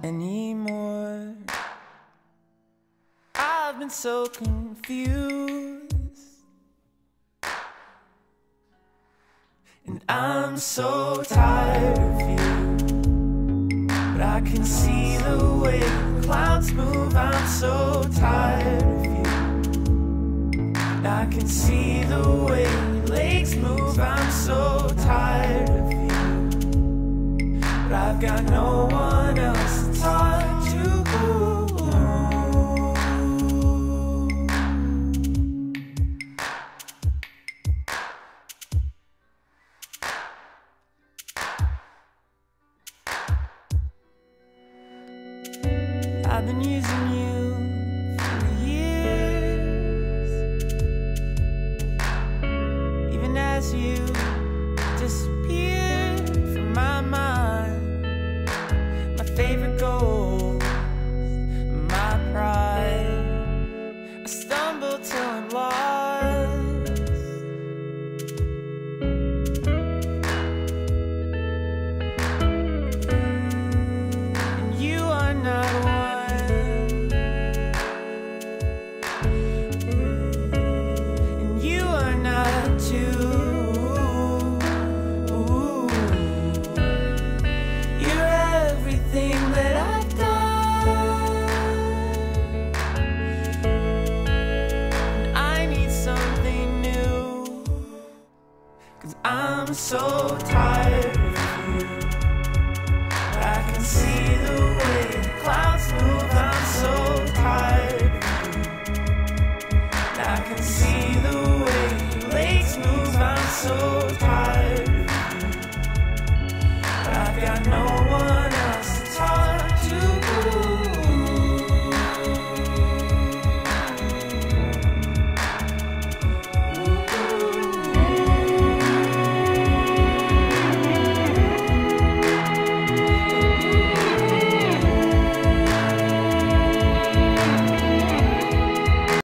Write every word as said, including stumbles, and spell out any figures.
anymore. I've been so confused, and I'm so tired of you. But I can see the way the clouds move. I'm so tired of you. And I can see the way lakes move. I'm so tired of you. But I've got no one else to talk to. I've been using you for years, even as you disappeared from my mind. My favorite goals, my pride. I stumble till I'm lost, and you are not one. I'm so tired of you. I can see the way the clouds move. I'm so tired of you. I can see the way lakes move. I'm so